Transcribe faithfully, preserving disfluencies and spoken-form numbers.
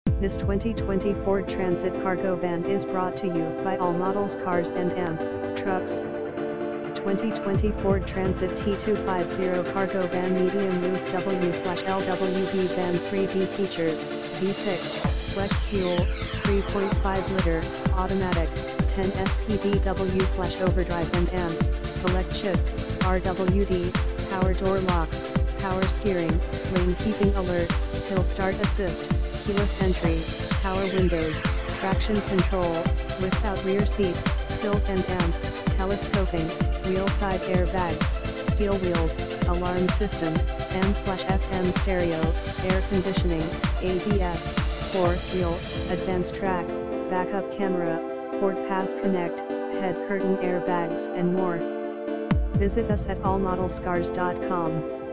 This twenty twenty Ford Transit cargo van is brought to you by All Models Cars and M Trucks. twenty twenty Ford Transit T two fifty cargo van medium roof W slash L W D van three B features, V six, flex fuel, three point five liter, automatic, ten S P D W slash overdrive and M, select shift, R W D, power door locks, power steering, lane keeping alert, hill start assist, keyless entry, power windows, traction control, lift out rear seat, tilt and M, telescoping, wheel side airbags, steel wheels, alarm system, M slash F M stereo, air conditioning, A B S, fourth wheel, advanced track, backup camera, Ford Pass Connect, head curtain airbags and more. Visit us at all models cars dot com.